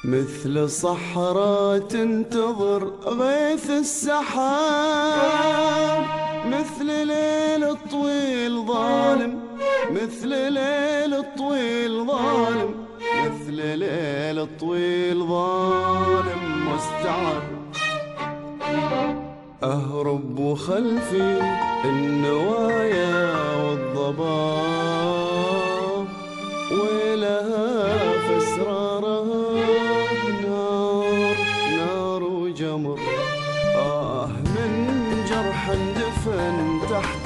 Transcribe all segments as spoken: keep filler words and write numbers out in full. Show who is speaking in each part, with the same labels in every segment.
Speaker 1: مثل صحراء تنتظر غيث السحاب، مثل ليل طويل ظالم، مثل ليل طويل ظالم، مثل ليل طويل ظالم مستعر. أهرب وخلفي النوايا والضباب، ولها في أسرارها نار نار وجمر. آه من جرح اندفن تحت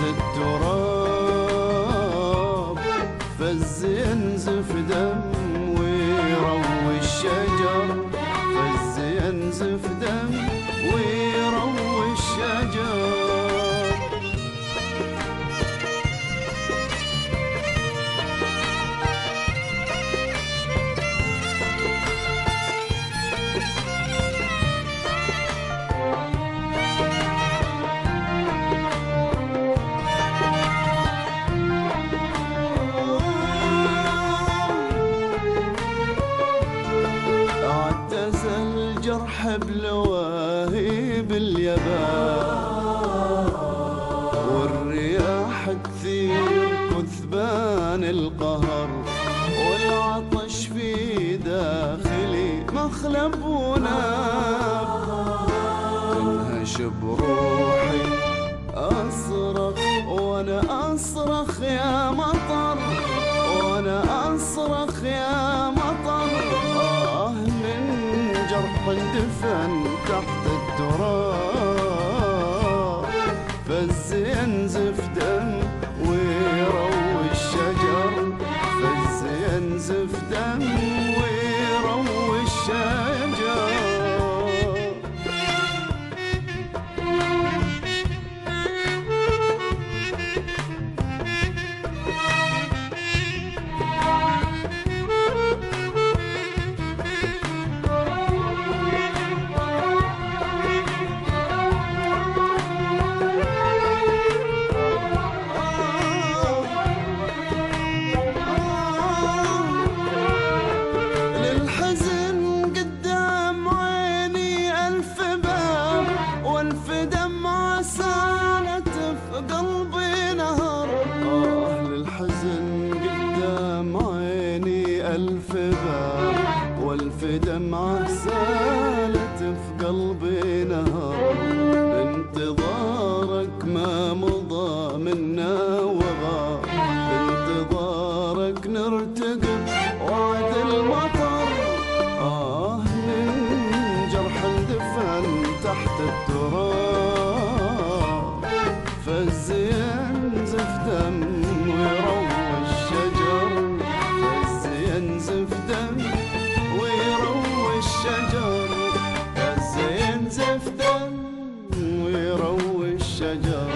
Speaker 1: التراب، فز ينزف دم ويروي الشجر، فز ينزف دم ويروي الشجر. بلواهيب اليبان، والرياح تثير كثبان القهر، والعطش في داخلي مخلب وناب. تنهش بروحي أصرخ وأنا أصرخ يا مطر، وأنا أصرخ يا مطر. آه من جرح اندفن تحت التراب، فز ينزف دم ويروي الشجر، فز ينزف دم ويروي الشجر. والف دمعة سالت في قلبي نهر، انتظارك ما مضى منا وغار، انتظارك نرتقب وعد المطر. آه من جرح اندفن تحت التراب، فز ينزف دم ويروي الشجر، فز ينزف دم ويروي الشجر، فز ينزف دم ويروي الشجر.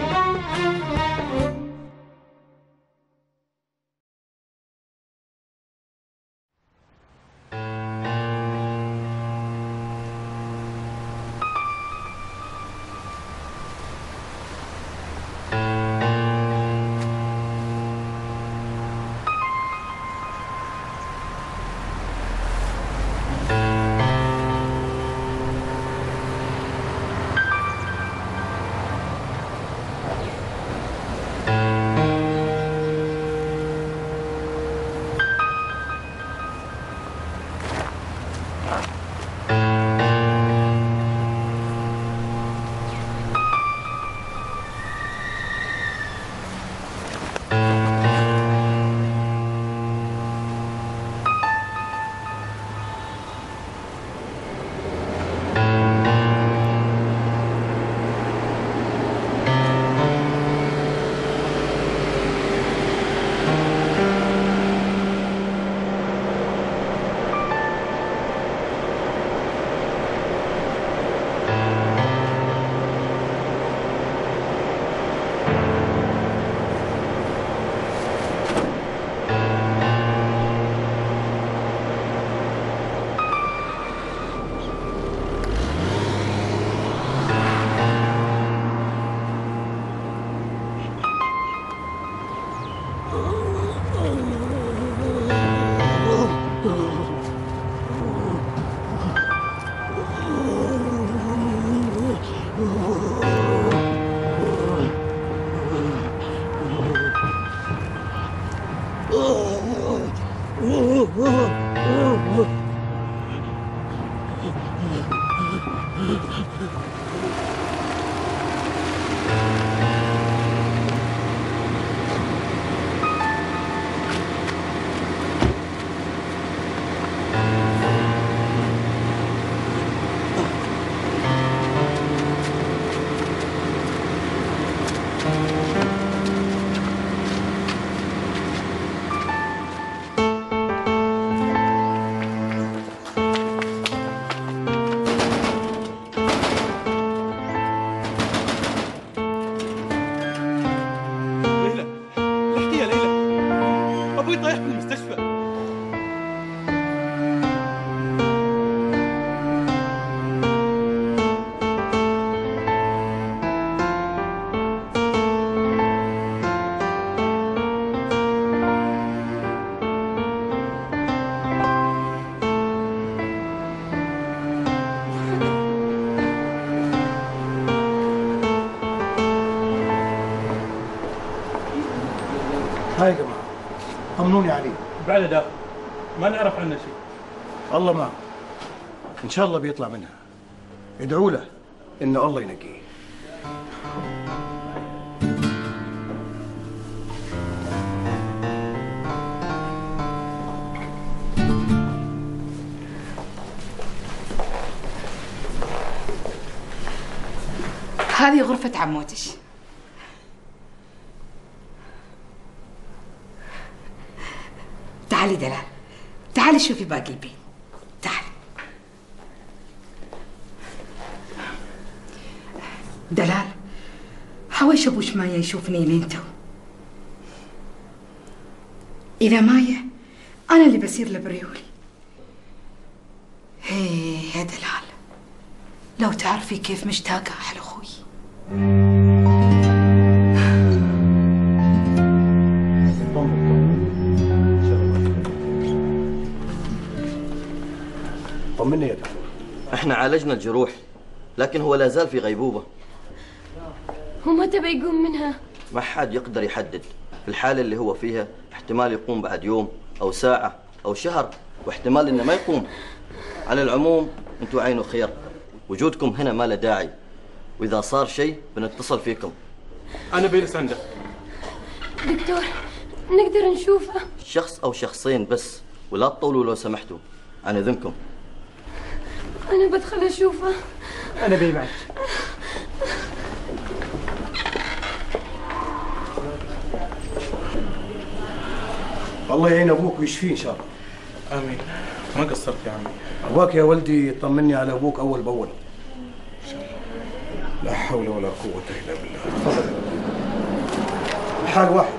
Speaker 2: هاي يا جماعه طمنوني عليه.
Speaker 3: بعد ده ما نعرف عنه شيء.
Speaker 2: الله معه، ان شاء الله بيطلع منها. ادعوا له انه الله ينقيه.
Speaker 4: هذه غرفة عموتش. تعالي دلال، تعالي شوفي باقي البيت. تعالي دلال، حويش ابوش مايا يشوفني لين تو. اذا مايا انا اللي بصير له بريولي. هي يا دلال، لو تعرفي كيف مشتاقة على اخوي.
Speaker 2: طمني يا دكتور.
Speaker 5: احنا عالجنا الجروح لكن هو لا زال في غيبوبة.
Speaker 6: ومتى بيقوم منها؟
Speaker 5: ما حد يقدر يحدد. في الحالة اللي هو فيها احتمال يقوم بعد يوم أو ساعة أو شهر، واحتمال إنه ما يقوم. على العموم انتوا عينوا خير، وجودكم هنا ما له داعي، وإذا صار شيء بنتصل فيكم.
Speaker 3: أنا بيلس عنده.
Speaker 6: دكتور نقدر نشوفه؟
Speaker 5: شخص أو شخصين بس، ولا تطولوا لو سمحتوا عن إذنكم.
Speaker 6: أنا بدخل أشوفه.
Speaker 3: أنا بي معك.
Speaker 2: الله يعين ابوك ويشفيه ان شاء الله.
Speaker 3: آمين. ما قصرت يا عمي.
Speaker 2: ابوك يا ولدي طمني على ابوك اول باول.
Speaker 3: ان شاء الله. لا حول ولا قوة الا بالله.
Speaker 2: تفضل. الحال واحد.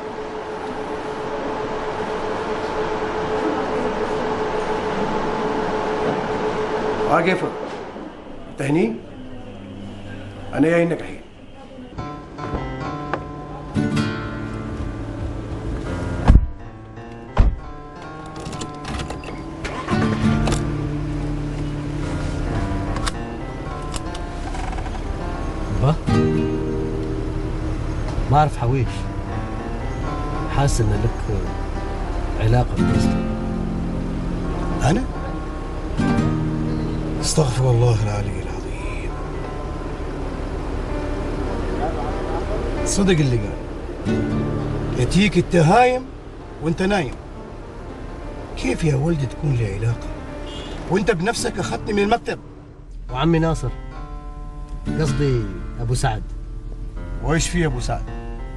Speaker 2: ها كيفك؟ انت هني؟ انا جايينك الحين.
Speaker 7: ما أعرف حويش، حاسس إن لك علاقة بقصدي.
Speaker 2: أنا؟ استغفر الله العلي العظيم. صدق اللي قال، يتيك التهايم وأنت نايم. كيف يا ولدي تكون لي علاقة وأنت بنفسك أخذتني من المكتب؟
Speaker 7: وعمي ناصر، قصدي أبو سعد.
Speaker 2: وإيش فيه أبو سعد؟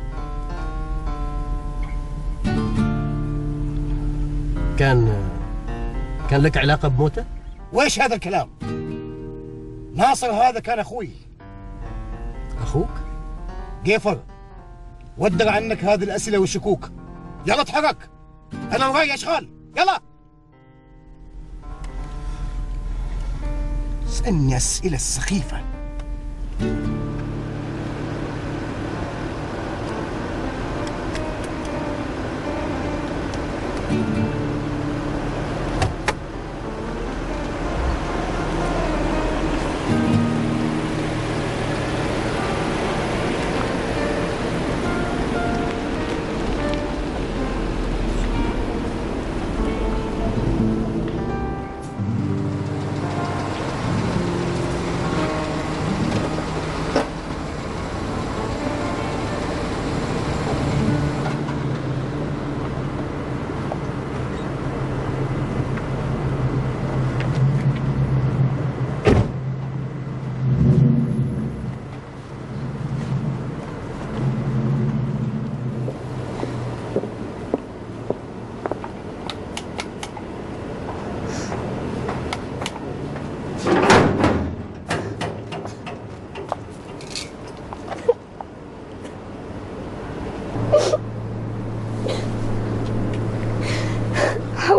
Speaker 7: كان كان لك علاقة بموته؟
Speaker 2: وإيش هذا الكلام؟ ناصر هذا كان أخوي.
Speaker 7: أخوك؟
Speaker 2: جيفر، ودر عنك هذه الأسئلة والشكوك. يلا اتحرك، أنا وراي أشغال، يلا. اسألني أسئلة السخيفة.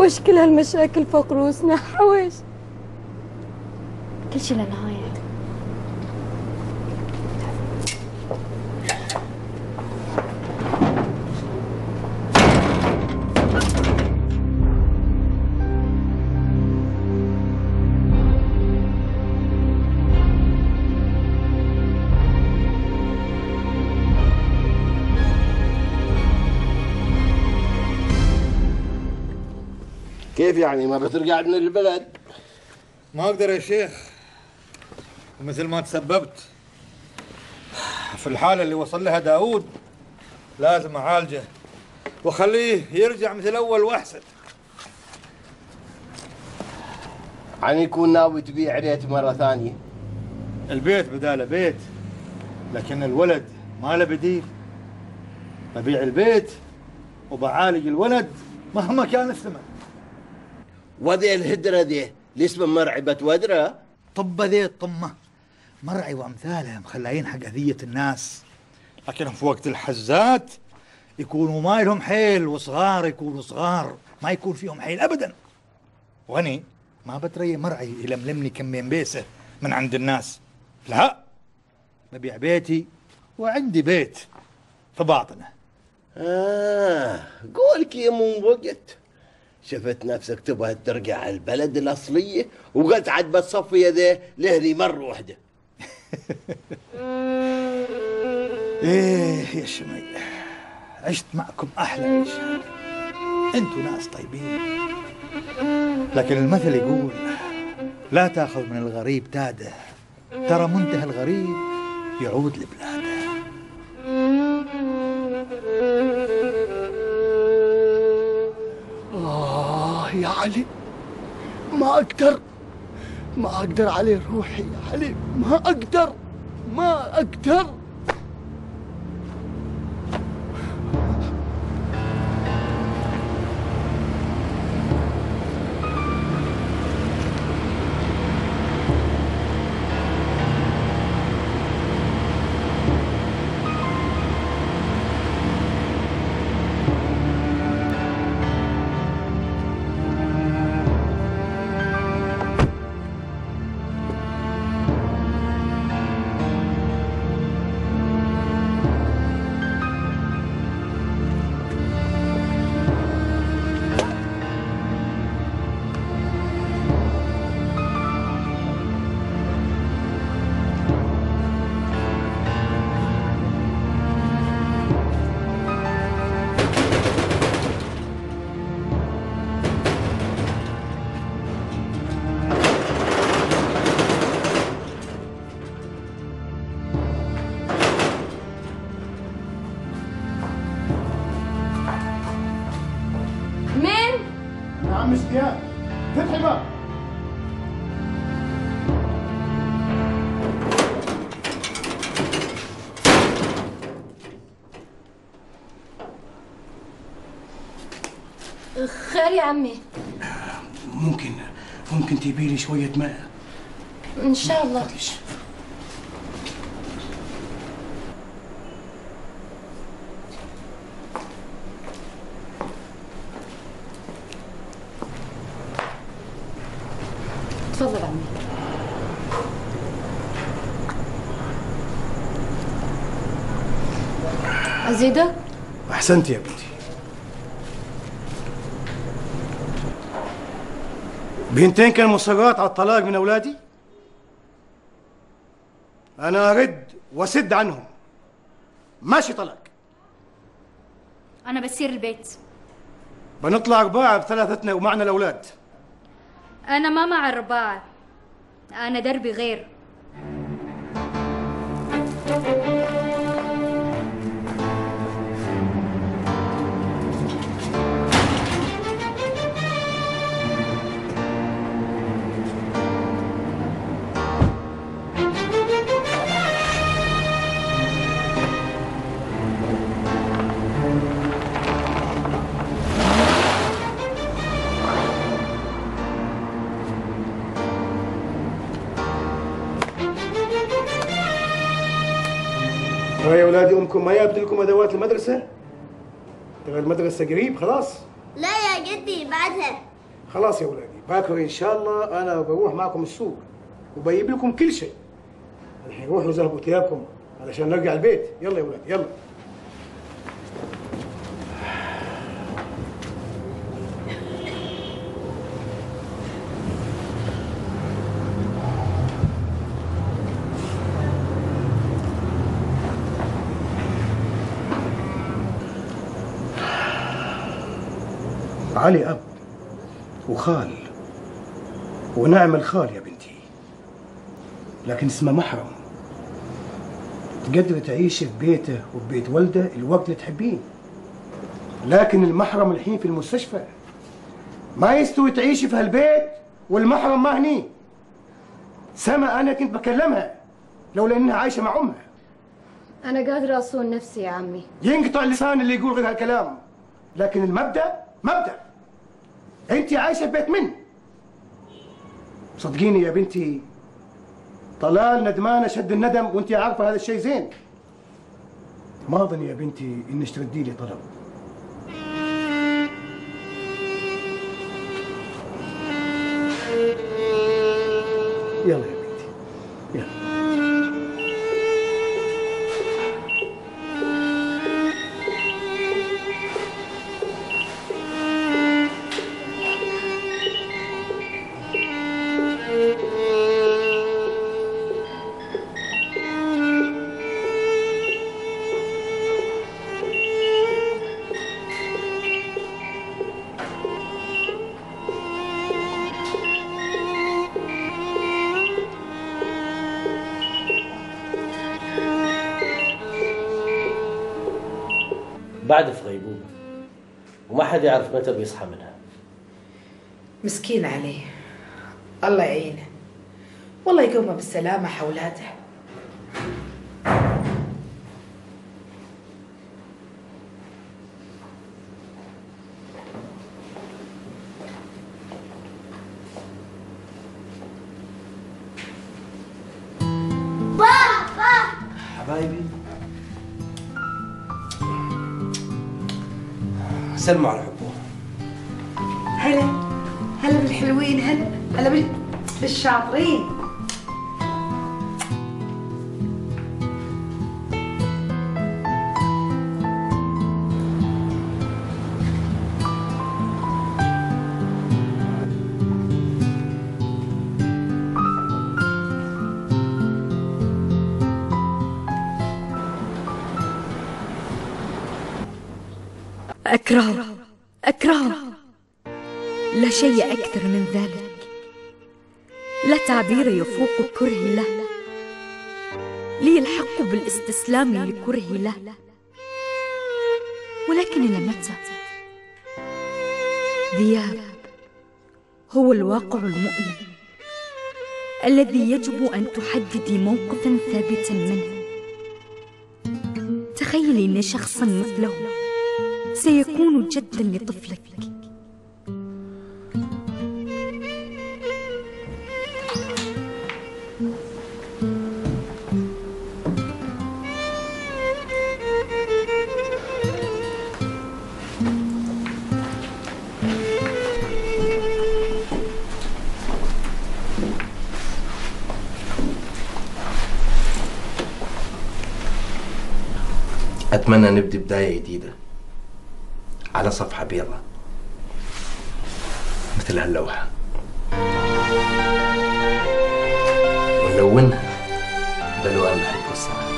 Speaker 6: حوش كل هالمشاكل فوق روسنا، حوش
Speaker 8: كل شي لنهاية.
Speaker 9: كيف يعني ما بترجع من البلد؟
Speaker 10: ما اقدر يا شيخ، ومثل ما تسببت في الحالة اللي وصل لها داود لازم اعالجه واخليه يرجع مثل اول واحسن.
Speaker 9: يعني يكون ناوي تبيع ريت مرة ثانية؟
Speaker 10: البيت بداله بيت، لكن الولد ما له بديل. ببيع البيت وبعالج الولد مهما كان الثمن.
Speaker 9: وذي الهدرة ذي اللي اسمه مرعبة ودرة؟
Speaker 10: طب ذي الطمة مرعي وامثالها مخلاين حق اذية الناس، لكنهم في وقت الحزات يكونوا ما لهم حيل، وصغار يكونوا صغار ما يكون فيهم حيل ابدا. واني ما بتري مرعي يلملمني كمين بيسه من عند الناس، لا ببيع بيتي وعندي بيت في باطنه.
Speaker 9: آه قولك يا من وقت شفت نفسك تبغى ترجع البلد الأصلية وقلت عاد بتصفي ذي لهذي مرة واحدة.
Speaker 10: ايه يا شمي، عشت معكم أحلى عيشة، انتوا ناس طيبين، لكن المثل يقول لا تاخذ من الغريب تاده، ترى منتهى الغريب يعود لبلاده.
Speaker 1: آه يا علي، ما أقدر ما أقدر عليه روحي يا علي، ما أقدر ما أقدر.
Speaker 2: عم اشتياق فتح الباب.
Speaker 6: خير يا عمي؟
Speaker 2: ممكن ممكن تجيبي لي شوية ماء؟
Speaker 6: إن شاء الله. تفضل عمي. أزيدك؟
Speaker 2: أحسنت يا بنتي. بنتين كانوا مصرات على الطلاق من أولادي؟ أنا أرد وأسد عنهم. ماشي طلاق.
Speaker 8: أنا بسير البيت.
Speaker 2: بنطلع أرباعة بثلاثتنا ومعنا الأولاد.
Speaker 8: أنا ما مع الرباعة، أنا دربي غير.
Speaker 2: يا أولادي أمكم ما جابت لكم أدوات المدرسة؟ ترى المدرسة قريب خلاص.
Speaker 11: لا يا جدي بعدها.
Speaker 2: خلاص يا ولادي، باكر ان شاء الله انا بروح معكم السوق وبجيب لكم كل شيء. الحين روحوا ذهبوا ثيابكم علشان نرجع البيت. يلا يا ولادي يلا. علي أب وخال ونعم الخال يا بنتي، لكن اسمه محرم. تقدر تعيش في بيته وببيت والده الوقت اللي تحبين، لكن المحرم الحين في المستشفى، ما يستوي تعيش في هالبيت والمحرم ما هني. سما أنا كنت بكلمها لولا إنها عايشة مع أمها.
Speaker 6: أنا قادرة أصون نفسي يا عمي.
Speaker 2: ينقطع اللسان اللي يقول غير هالكلام، لكن المبدأ مبدأ. انت عايشه في بيت من؟ صدقيني يا بنتي، طلال ندمان اشد الندم، وانت عارفه هذا الشيء زين. ما اظن يا بنتي انك تردي لي طلب. يلا يا بنتي يلا.
Speaker 7: بعد في غيبوبة وما حد يعرف متى بيصحى منها.
Speaker 4: مسكين عليه، الله يعينه، والله يقومه بالسلامة حولاده.
Speaker 11: بابا
Speaker 12: حبايبي سلموا على حبوه.
Speaker 4: هلا هلا بالحلوين، هلا هلا بال... بالشاطرين.
Speaker 8: أكره أكره لا شيء أكثر من ذلك، لا تعبير يفوق كرهي له، لي الحق بالاستسلام لكرهي له، ولكن إلى متى؟ ذياب هو الواقع المؤلم الذي يجب أن تحددي موقفا ثابتا منه. تخيلي أن شخصا مثله سيكون جدا لطفلك.
Speaker 12: أتمنى نبدأ بداية جديدة على صفحة بيضاء مثل هاللوحة، ونلونها بألوان الحب والسعادة.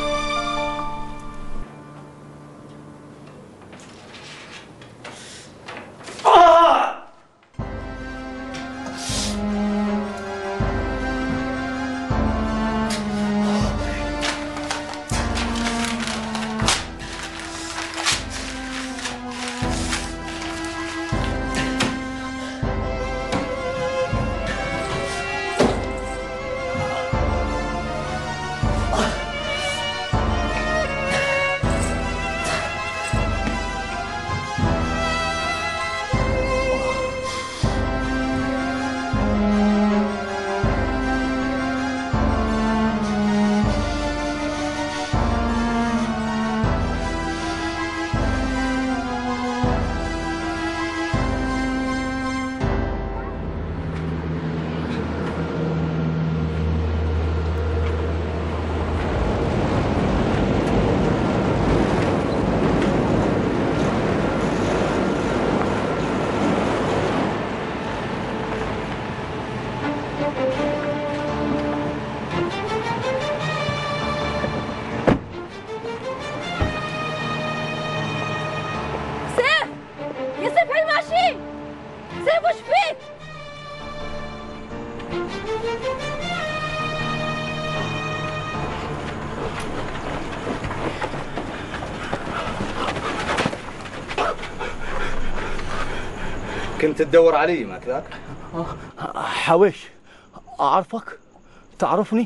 Speaker 11: كنت تدور علي ما كذاك؟
Speaker 1: حويش أعرفك؟ تعرفني؟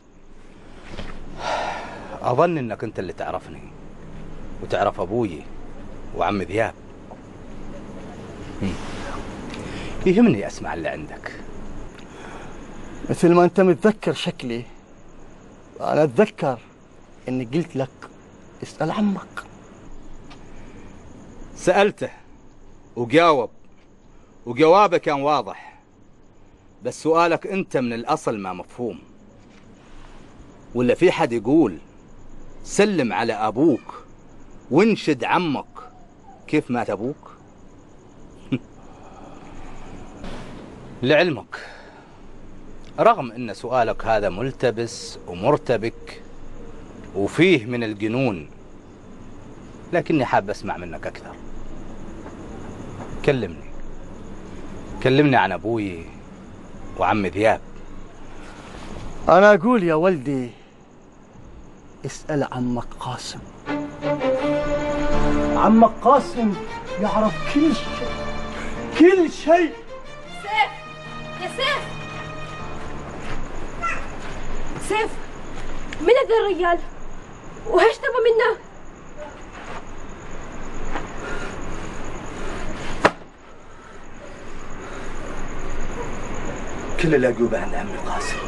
Speaker 11: أظن إنك أنت اللي تعرفني وتعرف أبوي وعم ذياب. يهمني أسمع اللي عندك.
Speaker 1: مثل ما أنت متذكر شكلي، أنا أتذكر إني قلت لك اسأل عمك.
Speaker 11: سألته وجاوب، وجوابه كان واضح، بس سؤالك أنت من الأصل ما مفهوم. ولا في حد يقول سلم على أبوك وانشد عمك كيف مات أبوك؟ لعلمك رغم أن سؤالك هذا ملتبس ومرتبك وفيه من الجنون، لكني حاب أسمع منك أكثر. كلمني كلمني عن أبوي وعم ذياب.
Speaker 1: أنا أقول يا ولدي اسأل عمك قاسم. عمك قاسم يعرف كل شيء، كل شيء.
Speaker 13: سيف يا سيف، سيف من هذا الرجال وإيش تبغى منه؟
Speaker 11: كل الأجوبة عند عمي قاسم.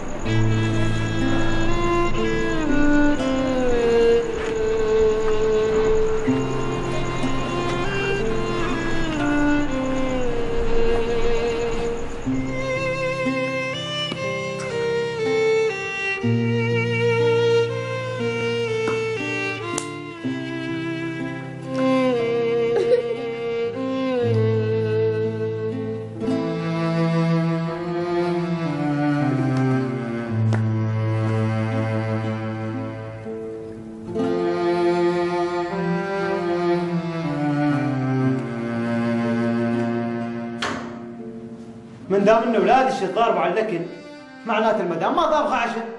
Speaker 2: من دام ان اولادي يتضاربوا على الاكل معناته المدام ما طابخه عشاء.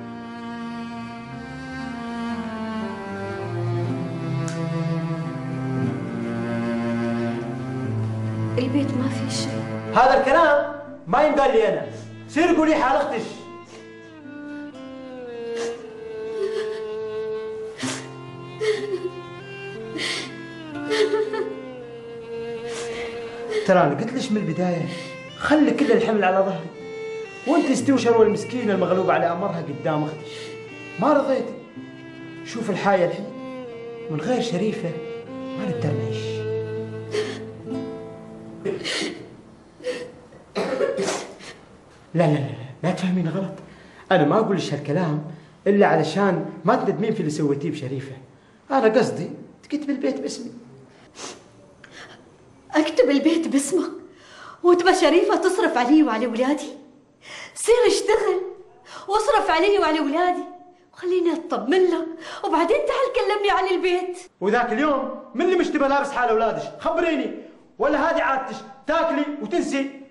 Speaker 13: البيت ما في شيء.
Speaker 2: هذا الكلام ما ينقال لي انا، سير قولي حال اختش. ترى انا قلت ليش من البدايه خلي كل الحمل على ظهري، وانت استوي شروه المسكينه المغلوبه على امرها قدام اختش. ما رضيتي. شوف الحايه الحين من غير شريفه ما نقدر نعيش. لا لا لا لا تفهمين غلط، انا ما اقول لك هالكلام الا علشان ما تندمين في اللي سويتيه بشريفه. انا قصدي تكتب البيت باسمي.
Speaker 4: اكتب البيت باسمك وتبى شريفه تصرف علي وعلى اولادي؟ سير اشتغل واصرف علي وعلى اولادي وخليني اطمن لك، وبعدين تعال كلمني عن البيت.
Speaker 2: وذاك اليوم من اللي مش تبى لابس حال اولادك؟ خبريني، ولا هذه عادتك تاكلي وتنسي؟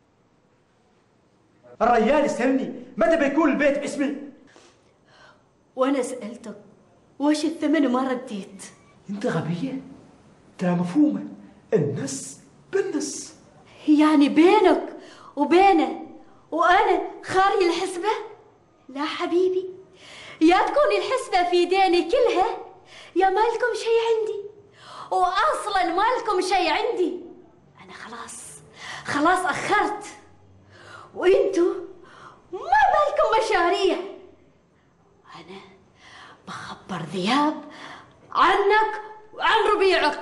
Speaker 2: الرجال يسألني متى بيكون البيت باسمي؟
Speaker 4: وانا سألتك وش الثمن وما رديت.
Speaker 2: انت غبية، ترى مفهومة، النص بالنص.
Speaker 4: يعني بينك وبينه وانا خارج الحسبة؟ لا حبيبي، يا تكون الحسبة في ديني كلها يا ما لكم شيء عندي، واصلا ما لكم شيء عندي. انا خلاص خلاص اخرت، وانتو ما بالكم مشاريع. انا بخبر ذياب عنك وعن ربيعك.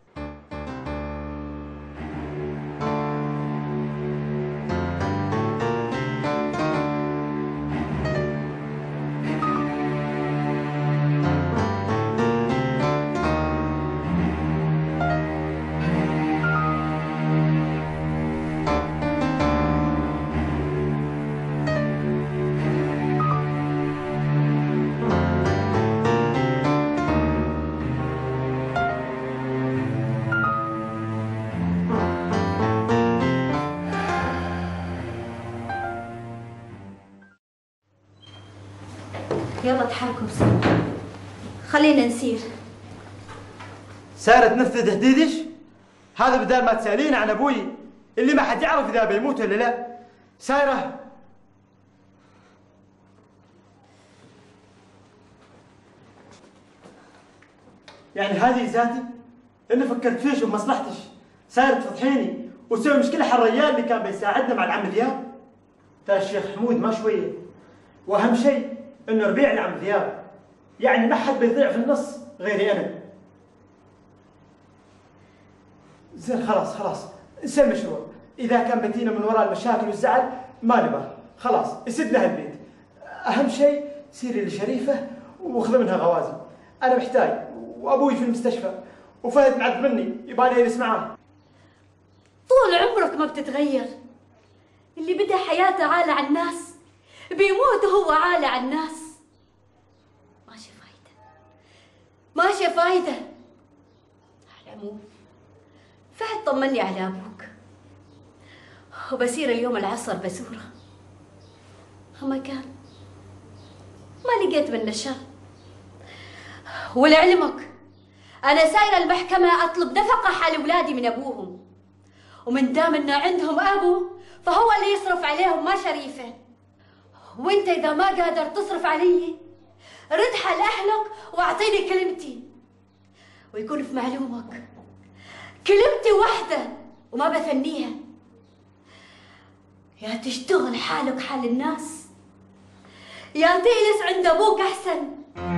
Speaker 4: يلا تحركوا بسرعة، خلينا نسير.
Speaker 2: صارت تنفذ حديدش؟
Speaker 14: هذا بدال ما تسألين عن أبوي اللي ما حد يعرف إذا بيموت ولا لا. سايرة، يعني هذه ذاتي اللي فكرت فيش وبمصلحتش سايرة تفضحيني وتسوي مشكلة حق الرجال اللي كان بيساعدنا مع العم ذياب. ترى الشيخ حمود ما شوية، وأهم شيء إنه ربيع العم ذياب، يعني ما حد بيضيع في النص غيري أنا. زين خلاص خلاص انسى المشروع، إذا كان بتينا من وراء المشاكل والزعل ما نبغى، خلاص يسد لها البيت. أهم شيء سيري لشريفة واخذ منها غوازي، أنا محتاج وأبوي في المستشفى وفهد معذب مني يبغى يجلس معاه.
Speaker 4: طول عمرك ما بتتغير، اللي بدأ حياته عالة على الناس بيموت وهو عالة على الناس. ماشي فايدة ماشي فايدة. على العموم فهد طمني على أبوك وبسير اليوم العصر بزوره، أما كان ما لقيت منه شر. ولعلمك أنا سايرة المحكمة أطلب نفقة حال أولادي من أبوهم، ومن دام إنه عندهم أبو فهو اللي يصرف عليهم ما شريفة. وأنت إذا ما قادر تصرف علي رد حال أهلك وأعطيني كلمتي، ويكون في معلومك كلمتي واحدة وما بثنيها، يا تشتغل حالك حال الناس يا تجلس عند أبوك أحسن.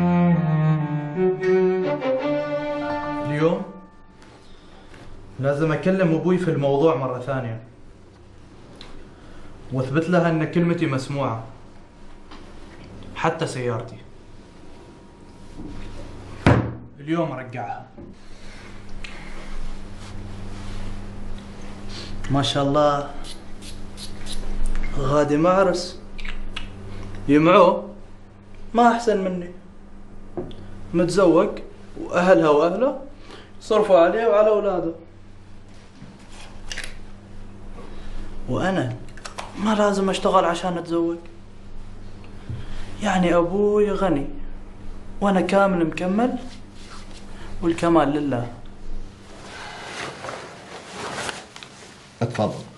Speaker 15: اليوم لازم أكلم أبوي في الموضوع مرة ثانية واثبت لها أن كلمتي مسموعة، حتى سيارتي اليوم أرجعها. ما شاء الله غادي معرس يمعوه ما أحسن مني، متزوج وأهلها وأهله صرفوا عليه وعلى أولاده، وأنا ما لازم أشتغل عشان أتزوج. يعني أبوي غني وأنا كامل مكمل والكمال لله.
Speaker 9: اتفضل.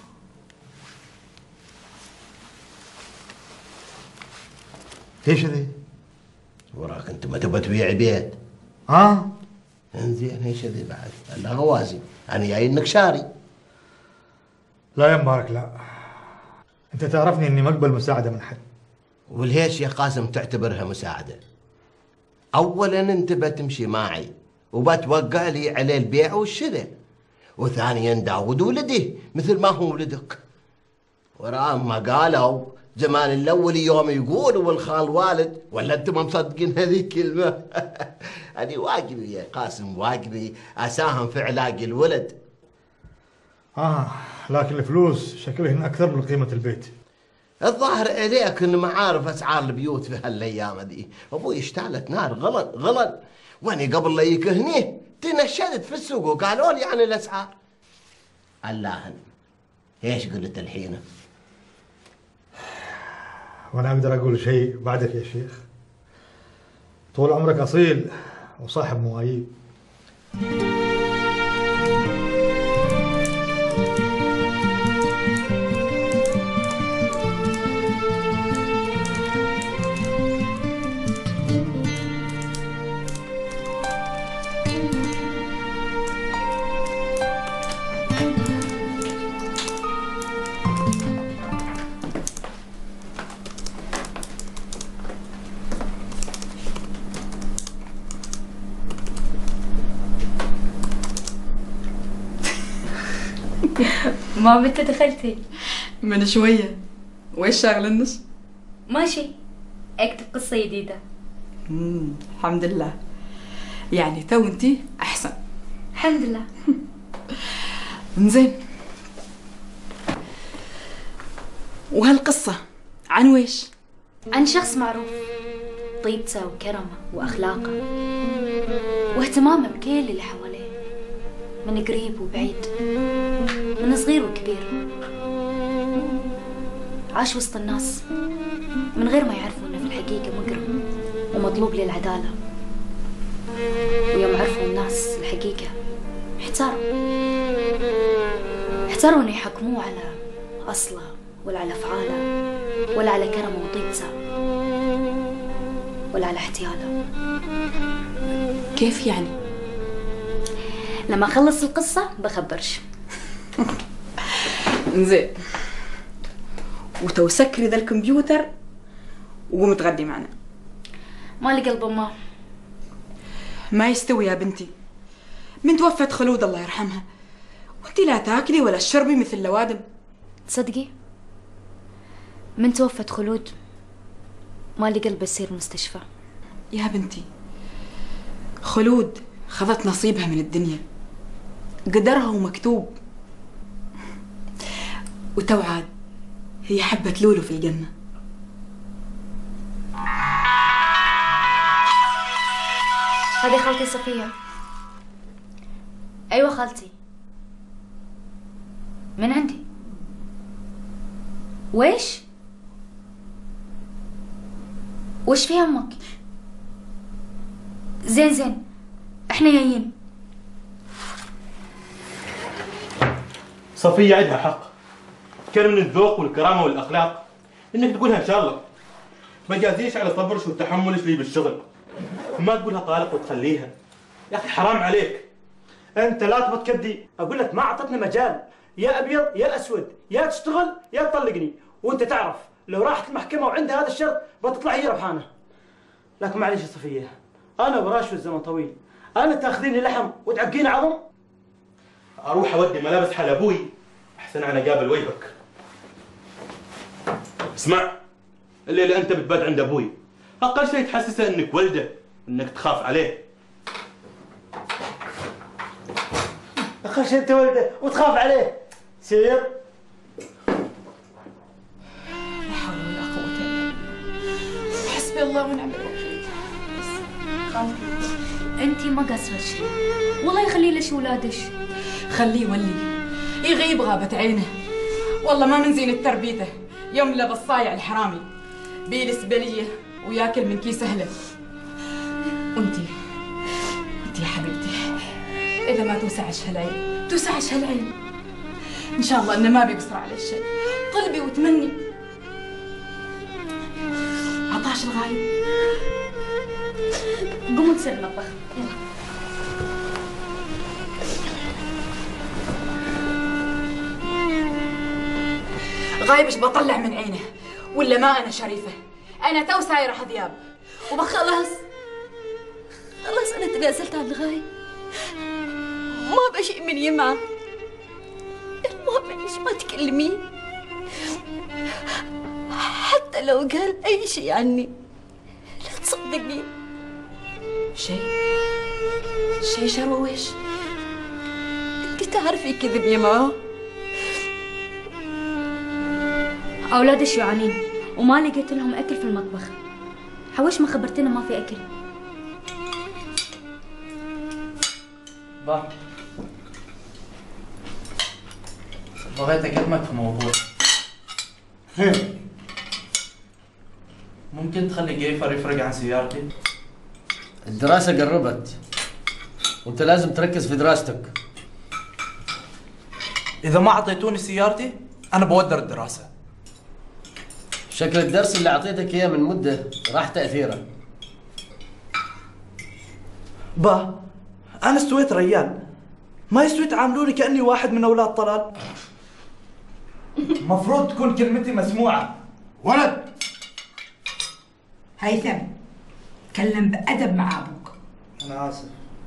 Speaker 10: ايش ذي؟
Speaker 9: وراك انت ما تبغى تبيع بيت؟
Speaker 10: ها؟
Speaker 9: انزين ايش ذي بعد؟ الا غوازي، انا جاي انك شاري.
Speaker 10: لا يا مبارك لا، انت تعرفني اني ما اقبل مساعده من حد.
Speaker 9: وليش يا قاسم تعتبرها مساعده؟ اولا انت بتمشي معي وبتوقع لي عليه البيع والشراء، وثانيا داود ولده مثل ما هو ولدك. ورام ما قالوا زمان الاول يوم يقولوا والخال والد، ولا انتم ما مصدقين هذه الكلمه؟ انا واجبي يا قاسم، واجبي اساهم في علاج الولد.
Speaker 10: اه لكن الفلوس شكلهن اكثر من قيمه البيت.
Speaker 9: الظاهر عليك ان ما عارف اسعار البيوت في هالايام دي. ابوي اشتعلت نار غلط غلط، وانا قبل لا يجيك هني تنشدت في السوق وقالوا لي عن الاسعار. اللهن ايش قلت الحين؟
Speaker 10: وانا اقدر اقول شيء بعدك يا شيخ؟ طول عمرك اصيل وصاحب مواهيب.
Speaker 8: ماما انت دخلتي
Speaker 16: من شوية. وايش شاغل النص؟
Speaker 8: ماشي اكتب قصة جديدة.
Speaker 16: امم الحمد لله، يعني تو انتي احسن.
Speaker 8: الحمد لله.
Speaker 16: انزين، وهالقصة عن ويش؟
Speaker 8: عن شخص معروف، طيبته وكرمه واخلاقه واهتمامه بكل اللي حواليه، من قريب وبعيد، من صغير وكبير. عاش وسط الناس من غير ما يعرفوا انه في الحقيقة مجرم ومطلوب للعدالة، ويوم عرفوا الناس الحقيقة احتاروا اختاروا ان يحكموه على اصله ولا على افعاله ولا على كرمه وطيبته ولا على احتياله.
Speaker 16: كيف يعني؟
Speaker 8: لما اخلص القصة بخبرش.
Speaker 16: زين، وتو سكري ذا الكمبيوتر وقومي تغدي معنا.
Speaker 8: مالي قلب امه.
Speaker 16: ما يستوي يا بنتي، من توفت خلود الله يرحمها وانتي لا تاكلي ولا تشربي مثل الأوادم.
Speaker 8: تصدقي من توفت خلود مالي قلب أسير مستشفى.
Speaker 16: يا بنتي خلود خذت نصيبها من الدنيا، قدرها ومكتوب، وتوعد هي حبة لولو في الجنة.
Speaker 8: هذه خالتي صفية. أيوة خالتي. من عندي. ويش؟ وش في همك؟ زين زين احنا جايين.
Speaker 15: صفية عندها حق، كان من الذوق والكرامة والأخلاق إنك تقولها إن شاء الله، ما جازيش على صبرش والتحملش لي بالشغل، ما تقولها طالق وتخليها. يا أخي حرام عليك.
Speaker 14: انت لا تبط كدي، اقول لك ما اعطتنا مجال، يا ابيض يا اسود، يا تشتغل يا تطلقني، وانت تعرف لو راحت المحكمه وعندها هذا الشرط بتطلع هي ربحانه. لكن معليش يا صفيه، انا وراشد الزمن طويل، انا تاخذيني لحم وتعقيني عظم.
Speaker 15: اروح اودي ملابس حال ابوي احسن انا قابل ويبك. اسمع، الليله انت بتبات عند ابوي، اقل شيء تحسسه انك ولده، انك تخاف عليه.
Speaker 14: اقل شيء انت ولده وتخاف عليه. سير.
Speaker 16: لا حول ولا قوة الا بالله، حسبي الله ونعم الوكيل.
Speaker 8: خالتي انتي ما قصرت شيء، والله يخلي لش ولادش.
Speaker 16: خليه يولي يغيب غابة عينه، والله ما من زين تربيته، يملى بالصايع الحرامي بيلس بليه وياكل من كيس اهله. وانتي انتي يا حبيبتي اذا ما توسعش هالعين توسعش هالعين ان شاء الله انه ما بيقصر على الشيء. طلبي وتمني. عطاش الغايب.
Speaker 8: قوموا نسير المطبخ.
Speaker 16: غايبش بطلع من عينه ولا ما انا شريفه، انا تو سايره حذياب وبخلص.
Speaker 4: خلاص انا تنازلت عن الغايب، ما بشيء من يمه. المهم انك ما تكلمين، حتى لو قال اي شيء عني لا تصدقين.
Speaker 16: شيء شيء شرويش؟
Speaker 4: انت تعرفي كذب يما.
Speaker 8: اولادي جوعانين وما لقيت لهم اكل في المطبخ. حوش ما خبرتنا ما في اكل.
Speaker 15: با بغيت اكلمك في موضوع.
Speaker 2: خير؟
Speaker 15: ممكن تخلي جيفر يفرق عن سيارتي؟
Speaker 7: الدراسة قربت وانت لازم تركز في دراستك.
Speaker 15: اذا ما اعطيتوني سيارتي انا بودر الدراسة.
Speaker 7: شكل الدرس اللي اعطيتك اياه من مدة راح تأثيره.
Speaker 14: با انا استويت ريال، ما يستوي تعاملوني كاني واحد من اولاد طلال.
Speaker 15: مفروض تكون كلمتي مسموعة.
Speaker 2: ولد
Speaker 17: هيثم تكلم بأدب مع أبوك.
Speaker 14: أنا آسف.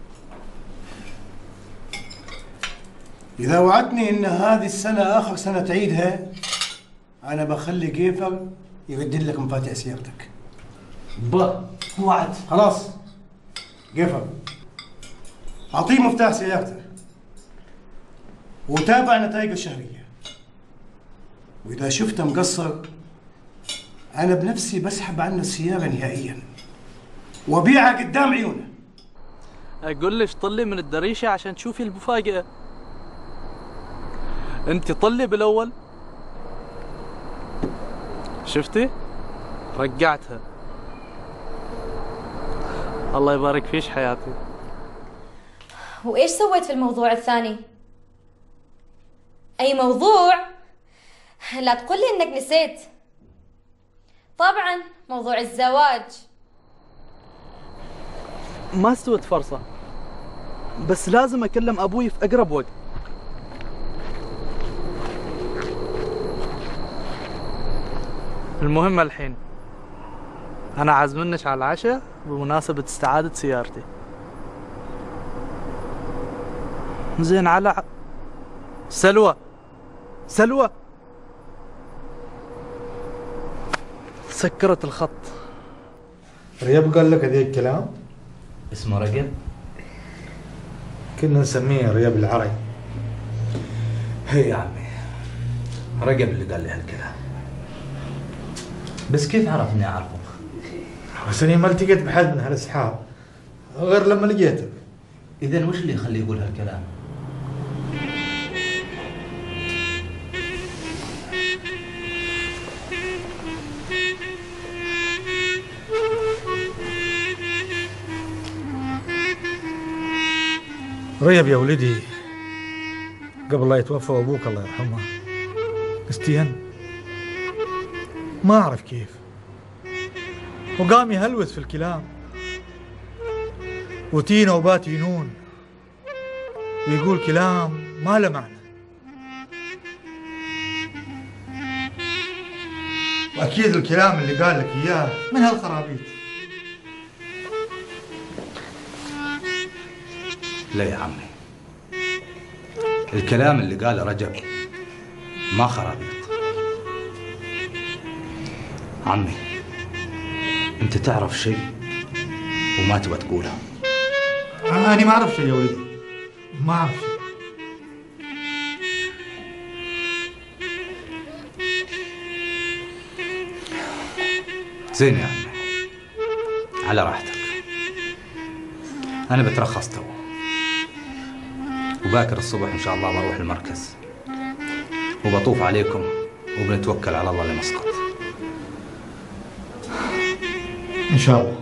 Speaker 2: إذا وعدتني إن هذه السنة آخر سنة تعيدها أنا بخلي جيفر يبدل لك مفاتيح سيارتك.
Speaker 15: با وعد.
Speaker 2: خلاص جيفر أعطيه مفتاح سيارته وتابع نتائجه الشهرية، وإذا شفته مقصر أنا بنفسي بسحب عنه السيارة نهائياً وبيعها قدام عيونه.
Speaker 15: أقول لك طلي من الدريشة عشان تشوفي المفاجأة. أنت طلي بالأول. شفتي؟ رجعتها. الله يبارك فيش حياتي.
Speaker 8: وإيش سويت في الموضوع الثاني؟ أي موضوع؟ لا تقول لي إنك نسيت. طبعا موضوع الزواج.
Speaker 18: ما استوت فرصة، بس لازم أكلم أبوي في أقرب وقت. المهم الحين أنا عازمنش على العشاء بمناسبة استعادة سيارتي. زين على ع... سلوى سلوى سكرت الخط.
Speaker 10: رياب قال لك هذيك الكلام؟
Speaker 11: اسمه رقب؟
Speaker 10: كنا نسميه رياب العري.
Speaker 11: هي يا عمي رقب اللي قال لي هالكلام. بس كيف عرف اني اعرفه؟
Speaker 10: بس اني ما التقيت بحد من هالاصحاب غير لما لقيته.
Speaker 11: اذا وش اللي يخليه يقول هالكلام؟
Speaker 10: ريب يا ولدي قبل لا يتوفى ابوك الله يرحمه استهن ما اعرف كيف، وقام يهلوس في الكلام وتينا وبات ينون ويقول كلام ما له معنى. واكيد الكلام اللي قال لك اياه من هالخرابيط.
Speaker 11: لا يا عمي، الكلام اللي قاله رجب ما خرابيط. عمي انت تعرف شيء وما تبغى تقوله.
Speaker 10: انا ما اعرف شيء يا ولدي، ما اعرف شيء.
Speaker 11: زين يا عمي على راحتك، انا بترخص تو وباكر الصبح ان شاء الله بروح المركز وبطوف عليكم وبنتوكل على الله لمسقط
Speaker 10: ان شاء الله.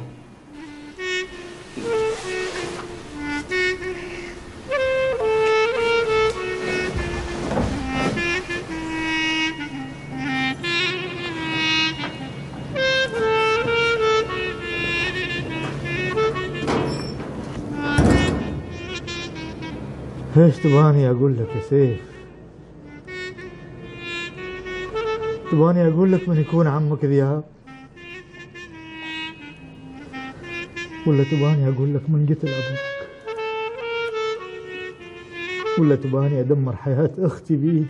Speaker 10: ايش تبغاني اقول لك يا سيف؟ تبغاني اقول لك من يكون عمك ذياب؟ ولا تبغاني اقول لك من قتل ابوك؟ ولا تبغاني ادمر حياة اختي بايدي؟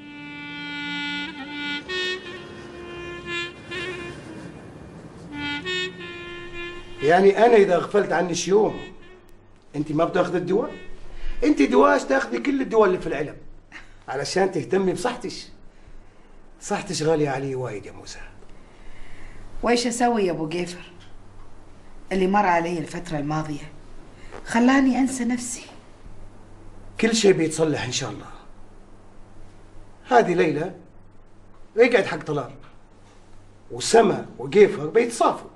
Speaker 2: يعني انا اذا غفلت عنش يوم انت ما بتاخذ الدواء؟ انت دواش تاخذي كل الدواء اللي في العلب علشان تهتمي بصحتش. صحتش غالية علي وايد يا موسى.
Speaker 17: وايش اسوي يا ابو جيفر؟ اللي مر علي الفترة الماضية خلاني انسى نفسي.
Speaker 2: كل شيء بيتصلح ان شاء الله. هذه ليلى رجعت حق طلال وسما وجيفر بيتصافوا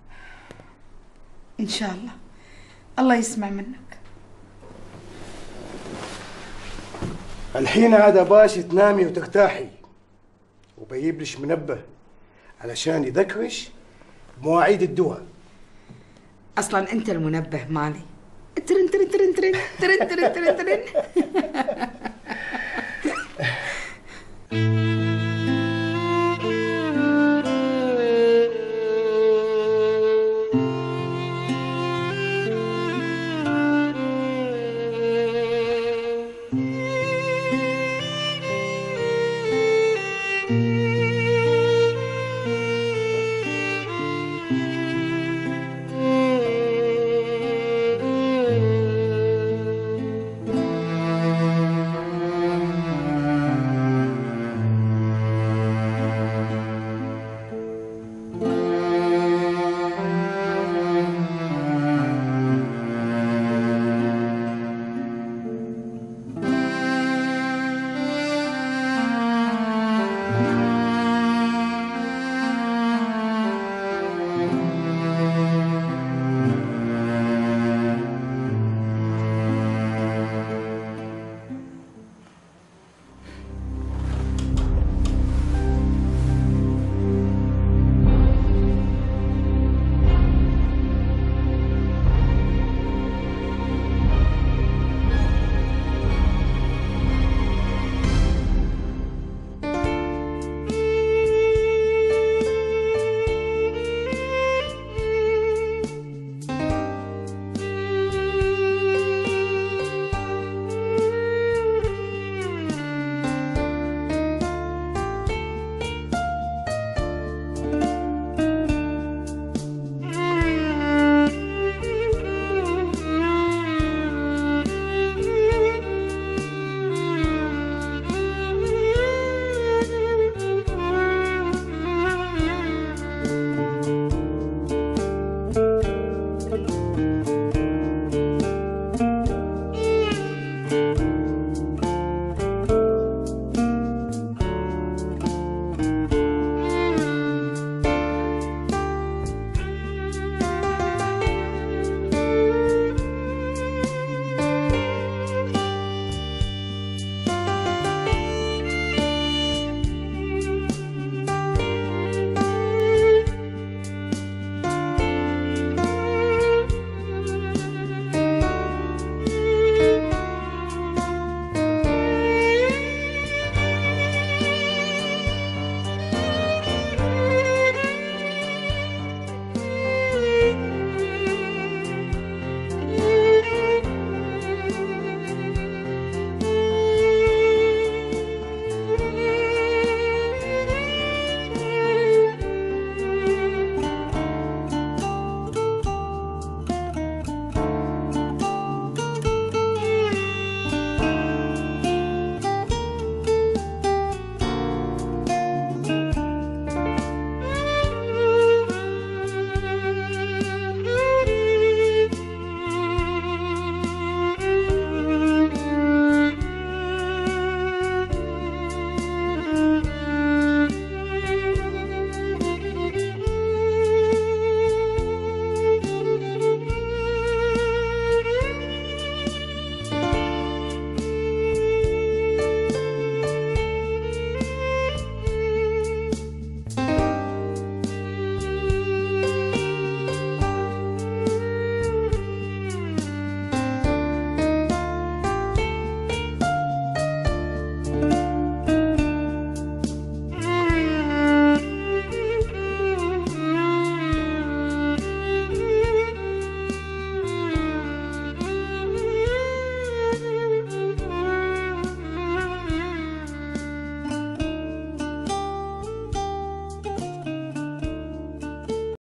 Speaker 17: ان شاء الله. الله يسمع منك.
Speaker 2: الحين عاد باش تنامي وترتاحي وبيجيبلش منبه علشان يذكرش بمواعيد الدواء.
Speaker 17: اصلا انت المنبه مالي. ترن ترن ترن ترن ترن ترن ترن ترن